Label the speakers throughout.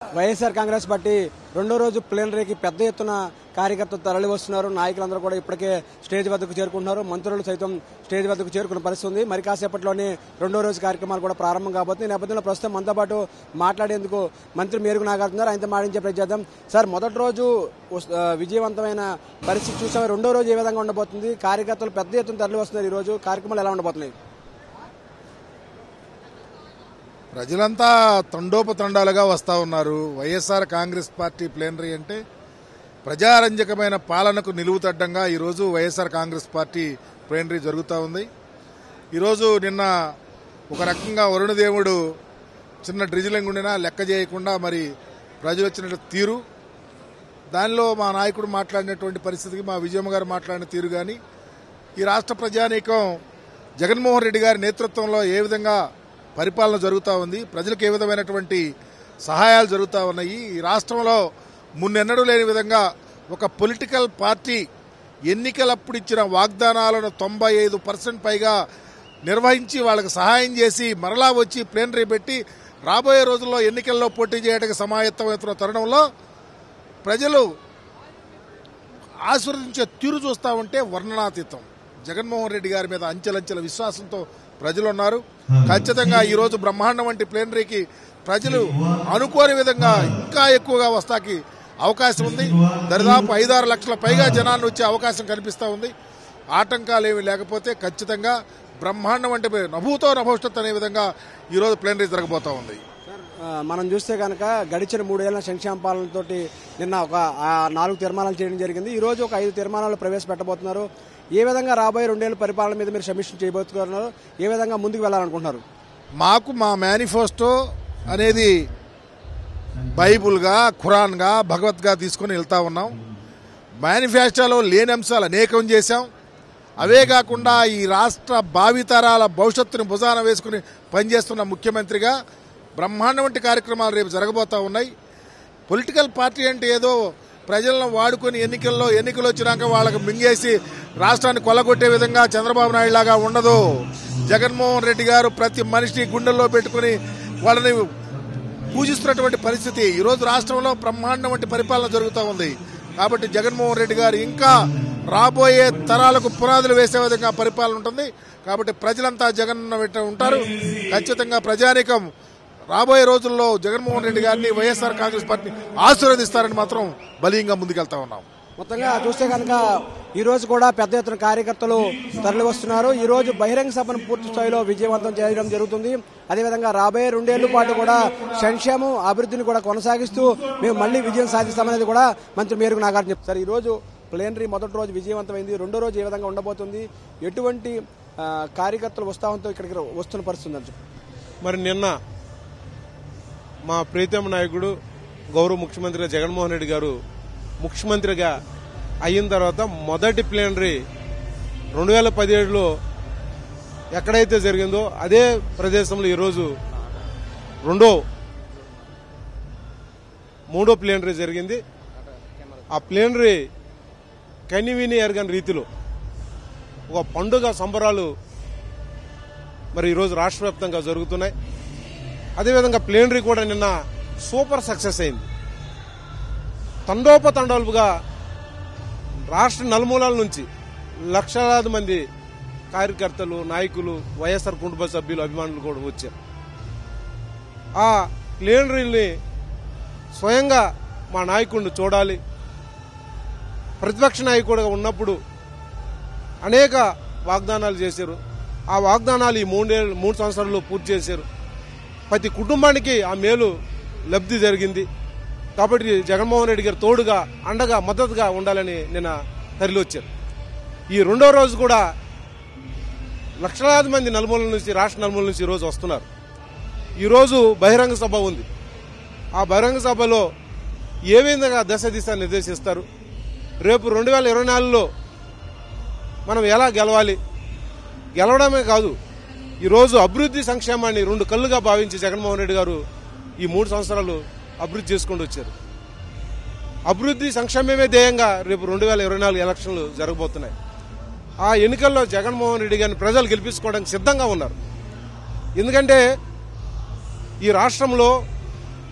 Speaker 1: YSR Congress party రెండో రోజు ప్లీనరీకి పెద్ద ఎత్తున కార్యకర్తలు తరలి వస్తున్నారు. నాయకులందరూ కూడా ఇప్పటికే స్టేజ్ వద్దకు చేరుకుంటున్నారు. మంత్రులు సైతం స్టేజ్ వద్దకు చేరుకున్న పరిస్థితి ఉంది. మరి కాసేపట్లోనే రెండో రోజు కార్యక్రమాలు కూడా ప్రారంభం కాబోతుంది. ఈ నేపథ్యంలో ప్రస్తుతం మనతో పాటు మాట్లాడేందుకు మంత్రి మేరుగు నాగార్జున ఆయనతో మాట్లాడించే ప్రయత్నం. సార్, మొదటి రోజు విజయవంతమైన పరిస్థితి చూసాము. రెండో రోజు ఏ విధంగా ఉండబోతుంది? కార్యకర్తలు పెద్ద ఎత్తున తరలి వస్తున్నారు. ఈ రోజు కార్యక్రమాలు ఎలా ఉండబోతున్నాయి?
Speaker 2: ప్రజలంతా తండోపతండాలుగా వస్తూ ఉన్నారు. వైఎస్ఆర్ కాంగ్రెస్ పార్టీ ప్లీనరీ అంటే ప్రజారంజకమైన పాలనకు నిలువుతడ్డంగా ఈరోజు వైఎస్ఆర్ కాంగ్రెస్ పార్టీ ప్లీనరీ జరుగుతూ ఉంది. ఈరోజు నిన్న ఒక రకంగా వరుణదేవుడు చిన్న డ్రిజిలింగ్ ఉండినా లెక్క చేయకుండా మరి ప్రజలు వచ్చిన తీరు, దానిలో మా నాయకుడు మాట్లాడినటువంటి పరిస్థితికి మా విజయమ్మ గారు మాట్లాడిన తీరు కానీ, ఈ రాష్ట్ర ప్రజానీకం జగన్మోహన్ రెడ్డి గారి నేతృత్వంలో ఏ విధంగా పరిపాలన జరుగుతూ ఉంది, ప్రజలకు ఏ విధమైనటువంటి సహాయాలు జరుగుతూ ఉన్నాయి, ఈ రాష్ట్రంలో మున్నెన్నడూ లేని విధంగా ఒక పొలిటికల్ పార్టీ ఎన్నికలప్పుడు ఇచ్చిన వాగ్దానాలను 95% పైగా నిర్వహించి వాళ్ళకి సహాయం చేసి మరలా వచ్చి ప్లీనరీ పెట్టి రాబోయే రోజుల్లో ఎన్నికల్లో పోటీ చేయడానికి సమాయత్తమవుతున్న తరుణంలో ప్రజలు ఆశీర్వదించే తీరు చూస్తూ ఉంటే వర్ణనాతీతం. జగన్మోహన్ రెడ్డి గారి మీద అంచెలంచెల విశ్వాసంతో ప్రజలు ఉన్నారు. ఖచ్చితంగా ఈరోజు బ్రహ్మాండం వంటి ప్లీనరీకి ప్రజలు అనుకోని విధంగా ఇంకా ఎక్కువగా వస్తాకి అవకాశం ఉంది. దరిదాపు 5-6 లక్షల పైగా జనాన్ని వచ్చే అవకాశం కనిపిస్తూ ఉంది. ఆటంకాలు ఏమి లేకపోతే ఖచ్చితంగా బ్రహ్మాండం వంటి నభూతో నభవిష్యత్ అనే విధంగా ఈరోజు ప్లీనరీ జరగబోతా ఉంది.
Speaker 1: మనం చూస్తే కనుక గడిచిన 3 ఏళ్ల సంక్షేమ పాలనతో నిన్న ఒక 4 తీర్మానాలు చేయడం జరిగింది. ఈ రోజు ఒక 5 తీర్మానాలు ప్రవేశపెట్టబోతున్నారు. ఏ విధంగా రాబోయే 2 ఏళ్ల పరిపాలన మీద మీరు సమీక్ష చేయబోతున్నారు? ఏ విధంగా ముందుకు వెళ్లాలనుకుంటున్నారు?
Speaker 2: మాకు మా మేనిఫెస్టో అనేది బైబుల్గా, ఖురాన్గా, భగవద్గా తీసుకుని వెళ్తా ఉన్నాం. మేనిఫెస్టోలో లేని అంశాలు అనేకం చేశాం. అవే కాకుండా ఈ రాష్ట్ర భావితరాల భవిష్యత్తుని భుజాన వేసుకుని పనిచేస్తున్న ముఖ్యమంత్రిగా బ్రహ్మాండం వంటి కార్యక్రమాలు రేపు జరగబోతా ఉన్నాయి. పొలిటికల్ పార్టీ అంటే ఏదో ప్రజలను వాడుకొని ఎన్నికలు వచ్చినాక వాళ్ళకి మింగేసి రాష్ట్రాన్ని కొల్లగొట్టే విధంగా చంద్రబాబు నాయుడు లాగా ఉండదు. జగన్మోహన్ రెడ్డి గారు ప్రతి మనిషిని గుండెల్లో పెట్టుకుని వాళ్ళని పూజిస్తున్నటువంటి పరిస్థితి ఈరోజు రాష్ట్రంలో బ్రహ్మాండం వంటి పరిపాలన జరుగుతూ ఉంది. కాబట్టి జగన్మోహన్ రెడ్డి గారు ఇంకా రాబోయే తరాలకు పునాదులు వేసే విధంగా పరిపాలన ఉంటుంది. కాబట్టి ప్రజలంతా జగన్ వెంట ఉంటారు. ఖచ్చితంగా ప్రజానీకం రాబోయే రోజుల్లో జగన్మోహన్ రెడ్డి గారిని, వైఎస్ఆర్ కాంగ్రెస్ పార్టీని ఆశీర్వదిస్తారని మాత్రం బలీయంగా ముందుకెళ్తా ఉన్నాం.
Speaker 1: మొత్తంగా చూస్తే కనుక ఈ రోజు కూడా పెద్ద ఎత్తున కార్యకర్తలు తరలి వస్తున్నారు. ఈ రోజు బహిరంగ సభను పూర్తి స్థాయిలో విజయవంతం చేయడం జరుగుతుంది. అదేవిధంగా రాబోయే 2 ఏళ్ల పాటు కూడా సంక్షేమం, అభివృద్ధిని కూడా కొనసాగిస్తూ మేము మళ్లీ విజయం సాధిస్తామనేది కూడా మంత్రి మేరుగు నాగార్జున చెప్తారు. సార్, ఈ రోజు ప్లీనరీ మొదటి రోజు విజయవంతమైంది. రెండో రోజు ఏ విధంగా ఉండబోతుంది? ఎటువంటి కార్యకర్తలు ఉత్సాహంతో ఇక్కడికి వస్తున్న పరిస్థితి?
Speaker 3: మరి నిన్న మా ప్రీతమ నాయకుడు గౌరవ ముఖ్యమంత్రిగా జగన్మోహన్ రెడ్డి గారు ముఖ్యమంత్రిగా అయిన తర్వాత మొదటి ప్లీనరీ 2017లో ఎక్కడైతే జరిగిందో అదే ప్రదేశంలో ఈరోజు మూడో ప్లీనరీ జరిగింది. ఆ ప్లీనరీ కనివిని ఎరగని రీతిలో ఒక పండుగ సంబరాలు మరి ఈరోజు రాష్ట్ర వ్యాప్తంగా జరుగుతున్నాయి. అదేవిధంగా ప్లీనరీ కూడా నిన్న సూపర్ సక్సెస్ అయింది. తండోపతండాలుగా రాష్ట్ర నలుమూలల నుంచి లక్షలాది మంది కార్యకర్తలు, నాయకులు, వైఎస్ఆర్ కుటుంబ సభ్యులు, అభిమానులు కూడా వచ్చారు. ఆ ప్లీనరీని స్వయంగా మా నాయకుడిని చూడాలి. ప్రతిపక్ష నాయకుడిగా ఉన్నప్పుడు అనేక వాగ్దానాలు చేశారు. ఆ వాగ్దానాలు ఈ 3 సంవత్సరాల్లో పూర్తి చేశారు. ప్రతి కుటుంబానికి ఆ మేలు లబ్ధి జరిగింది. కాబట్టి జగన్మోహన్ రెడ్డి గారు తోడుగా, అండగా, మద్దతుగా ఉండాలని నిన్న తరలి వచ్చారు. ఈ రెండో రోజు కూడా లక్షలాది మంది నలుమూలల నుంచి, రాష్ట్ర నలుమూలల నుంచి ఈరోజు వస్తున్నారు. ఈరోజు బహిరంగ సభ ఉంది. ఆ బహిరంగ సభలో ఏ విధంగా దిశ నిర్దేశిస్తారు, రేపు 2024లో మనం ఎలా గెలవాలి, గెలవడమే కాదు ఈరోజు అభివృద్ధి సంక్షేమాన్ని 2 కళ్ళుగా భావించి జగన్మోహన్ రెడ్డి గారు ఈ 3 సంవత్సరాలు అభివృద్ధి చేసుకుంటూ వచ్చారు. అభివృద్ధి సంక్షేమమే ధ్యేయంగా రేపు 2024 ఎలక్షన్లు జరగబోతున్నాయి. ఆ ఎన్నికల్లో జగన్మోహన్ రెడ్డి గారిని ప్రజలు గెలిపించుకోవడానికి సిద్ధంగా ఉన్నారు. ఎందుకంటే ఈ రాష్ట్రంలో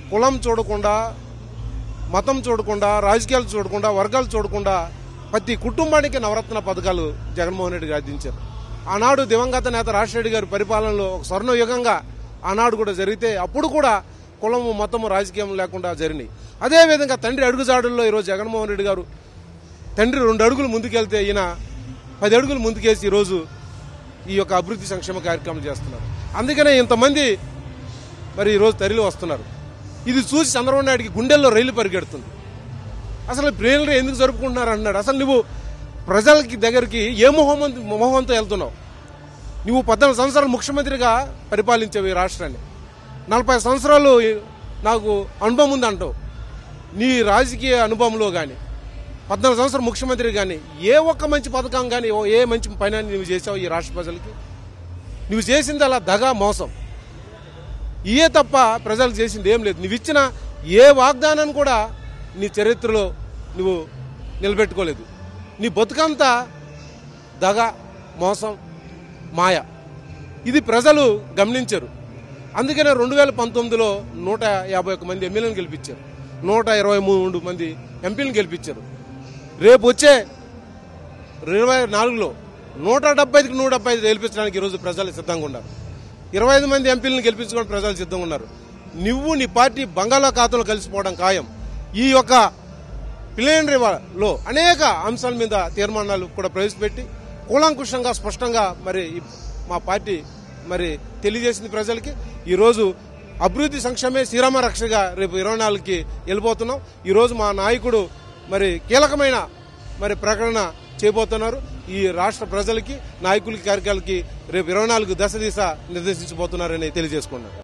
Speaker 3: కులం చూడకుండా, మతం చూడకుండా, రాజకీయాలు చూడకుండా, వర్గాలు చూడకుండా ప్రతి కుటుంబానికి నవరత్న పథకాలు జగన్మోహన్ రెడ్డి గారు అందించారు. ఆనాడు దివంగత నేత రాజశేఖర గారి పరిపాలనలో ఒక స్వర్ణయుగంగా ఆనాడు కూడా జరిగితే అప్పుడు కూడా కులము, మతము, రాజకీయం లేకుండా జరిగినాయి. అదేవిధంగా తండ్రి అడుగుజాడుల్లో ఈరోజు జగన్మోహన్ రెడ్డి గారు తండ్రి 2 అడుగులు ముందుకెళ్తే ఈయన 10 అడుగులు ముందుకేసి ఈరోజు ఈ యొక్క అభివృద్ధి సంక్షేమ కార్యక్రమాలు చేస్తున్నారు. అందుకనే ఇంతమంది మరి ఈరోజు తరలి వస్తున్నారు. ఇది చూసి చంద్రబాబు నాయుడికి గుండెల్లో రైలు పరిగెడుతుంది. అసలు ప్లేనరీ ఎందుకు జరుపుకుంటున్నారు అన్నాడు. అసలు నువ్వు ప్రజలకి దగ్గరికి ఏ మొహంతో వెళ్తున్నావు? నువ్వు 14 సంవత్సరాలు ముఖ్యమంత్రిగా పరిపాలించావు ఈ రాష్ట్రాన్ని. 40 సంవత్సరాలు నాకు అనుభవం ఉందంటావు. నీ రాజకీయ అనుభవంలో కానీ 14 సంవత్సరాలు ముఖ్యమంత్రి కానీ ఏ ఒక్క మంచి పథకం కానీ ఏ మంచి పని నువ్వు చేసావు ఈ రాష్ట్ర ప్రజలకి? నువ్వు చేసింది అలా దగా, మోసం ఇయే తప్ప ప్రజలకు చేసింది ఏం లేదు. నువ్వు ఇచ్చిన ఏ వాగ్దానాన్ని కూడా నీ చరిత్రలో నువ్వు నిలబెట్టుకోలేదు. నీ బతుకంతా దగ, మోసం, మాయ. ఇది ప్రజలు గమనించారు. అందుకనే 2019లో 151 మంది ఎమ్మెల్యేలను గెలిపించారు, 123 మంది ఎంపీలను గెలిపించారు. రేపు వచ్చే 24లో 175కి 175 గెలిపించడానికి ఈరోజు ప్రజలు సిద్ధంగా ఉన్నారు. 25 మంది ఎంపీలను గెలిపించుకోవడానికి ప్రజలు సిద్ధంగా ఉన్నారు. నువ్వు నీ పార్టీ బంగాళాఖాతంలో కలిసిపోవడం ఖాయం. ఈ యొక్క ప్లీనరీలో అనేక అంశాల మీద తీర్మానాలు కూడా ప్రవేశపెట్టి కూలంకుషంగా, స్పష్టంగా మరి మా పార్టీ మరి తెలియజేసింది ప్రజలకి. ఈరోజు అభివృద్ధి సంక్షేమే శ్రీరామ రక్షగా రేపు 24కి వెళ్ళిపోతున్నాం. ఈరోజు మా నాయకుడు మరి కీలకమైన మరి ప్రకటన చేయబోతున్నారు. ఈ రాష్ట్ర ప్రజలకి, నాయకులకి, కార్యకర్తలకి రేపు 24 దశ దిశ నిర్దేశించబోతున్నారని తెలియజేసుకున్నారు.